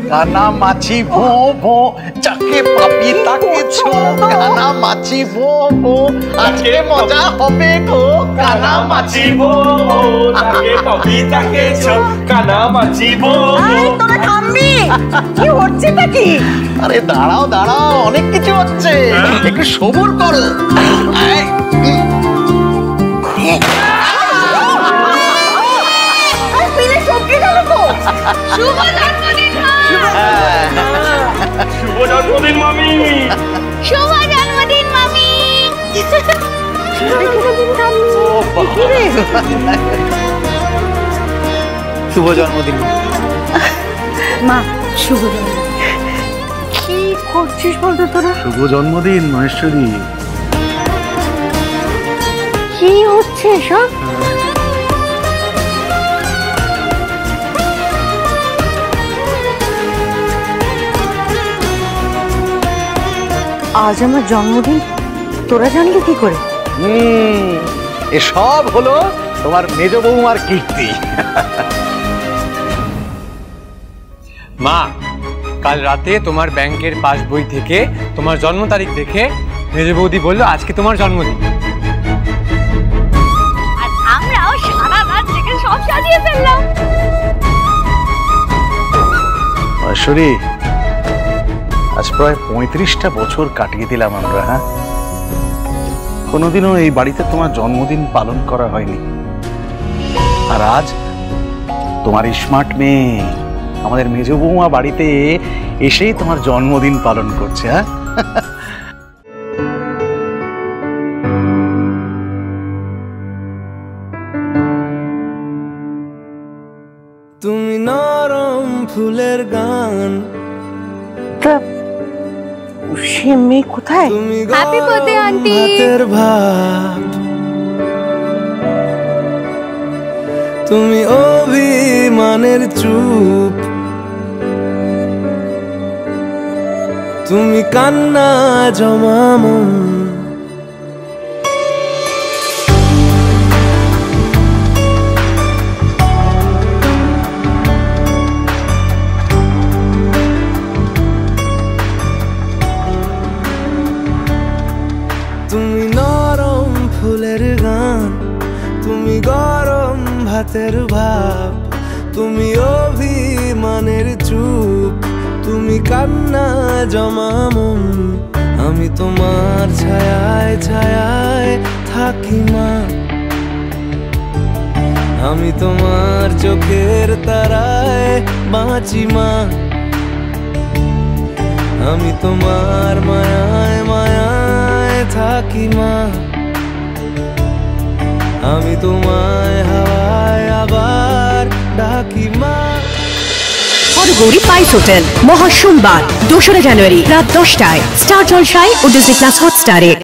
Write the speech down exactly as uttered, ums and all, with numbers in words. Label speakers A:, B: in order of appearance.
A: কানা মাছি ভো ভো, যাকে পাবি তাকে ছো। কানা মাছি ভো ভো, আজকে মজা হবে গো। কানা মাছি ভো ভো, যাকে পাবি তাকে ছো। কানা মাছি ভো ভো।
B: তোরা থামবি, কি হচ্ছেটা কি?
A: আরে দাঁড়াও দাঁড়াও, অনেক কিছু হচ্ছে, একটু সবুর করো।
B: শুভ জন্মদিন
C: শুভ জন্মদিন মামি।
B: শুভ জন্মদিন মামি।
A: শুভ জন্মদিন
B: মা। শুভ জন্মদিন। কি করছিস বলতো তোরা?
A: শুভ জন্মদিন মহেশ্বরী।
B: কি হচ্ছে সব? আজ আমার জন্মদিন, তোরা জানলি কি করে?
A: হুম, এসব হলো তোমার মেজ বৌমার কীর্তি।
D: মা, কাল রাতে তোমার ব্যাংকের পাসবই থেকে তোমার জন্ম তারিখ দেখে মেজ বৌদি বললো আজকে তোমার জন্মদিন।
B: আর আমরাও সারা রাত জেগে সব সাজিয়ে ফেললাম।
A: মহেশ্বরী, আজ প্রায় পঁয়ত্রিশটা বছর কাটিয়ে দিলাম আমরা। হ্যাঁ, কোনোদিনও এই বাড়িতে তোমার জন্মদিন পালন করা হয়নি, আর আজ তোমার স্মার্ট মেয়ে আমাদের মেজ বৌমা বাড়িতে এসেই তোমার জন্মদিন পালন করছে। হ্যাঁ,
E: তুমি নরম ফুলের গান,
B: সে মেয়ে কোথায়?
E: তুমি
B: হ্যাপি বার্থডে আন্টি।
E: ভাতের ভাত, তুমি অভিমানের চুপ, তুমি কান্না জমা মন। তুমি নরম ফুলের গান, তুমি গরম ভাতের ভাব, তুমি অভিমানের চুপ, তুমি কান্না জমা মন। আমি তোমার ছায়ায় ছায়ায় থাকি মা, আমি তোমার চোখের তারায় বাঁচি মা, আমি তোমার মায়ায় মায়ায় থাকি মা, আমি তোমায় হাওয়ায় আবার ডাকি মা।
F: হরগৌরী পাইস হোটেল, মহা সোমবার দোসরা জানুয়ারি রাত দশটায় স্টার জলসায় ও ডিজনি প্লাস হটস্টারে।